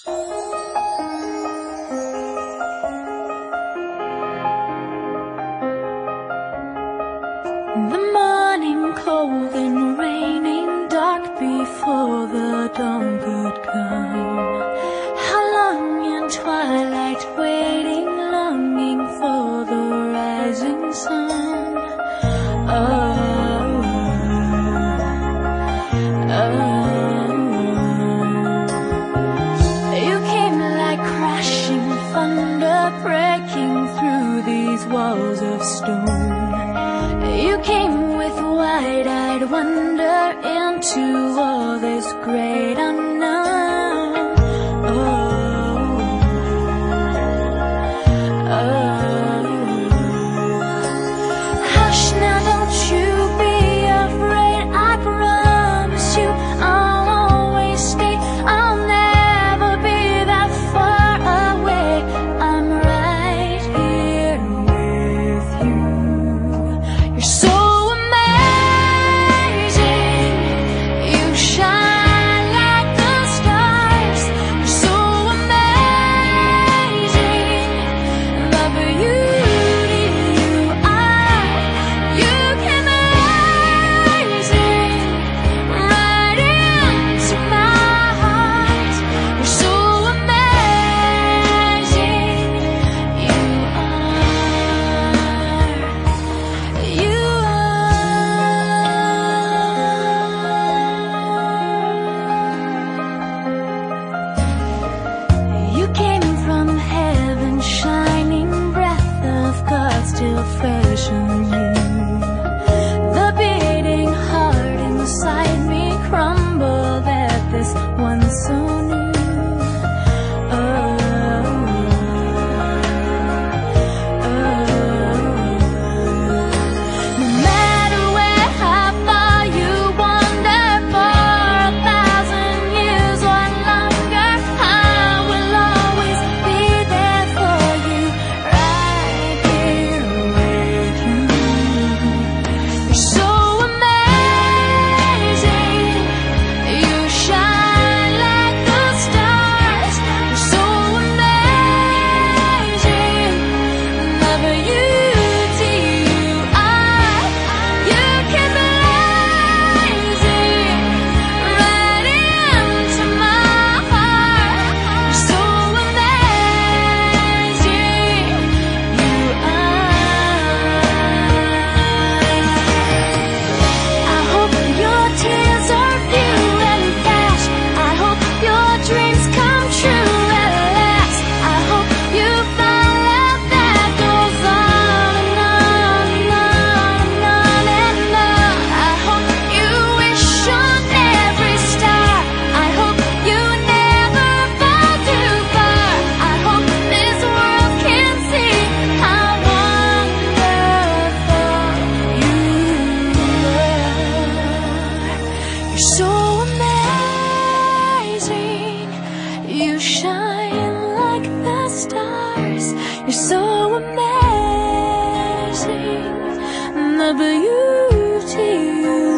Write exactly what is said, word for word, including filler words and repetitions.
The morning cold and raining, dark before the dawn could come. How long in twilight waiting, longing for the rising sun. Oh, oh. You came like crashing thunder, breaking through these walls of stone. You came with wide-eyed wonder into all this great unknown. Oh, oh. Hush now, don't you be afraid. I promise you I'll always stay. I'll never be that far away. I'm right here with you. You're so still fresh on you. The beating heart inside me crumbled at this one so new. Oh, oh, oh. No matter where, how far you wander, for a thousand years or longer, I will always be there for you, right here. So amazing, you shine like the stars. You're so amazing, the beauty you are. You keep blazing right into my heart. You're so amazing, you are. I hope your tears are few and fast. I hope your dreams come true at last. I hope you find love that goes on and on and on and on and on. I hope you wish on every star. I hope you never fall too far. I hope this world can see how wonderful you are. You're so amazing, you shine like the stars. You're so amazing, the beauty you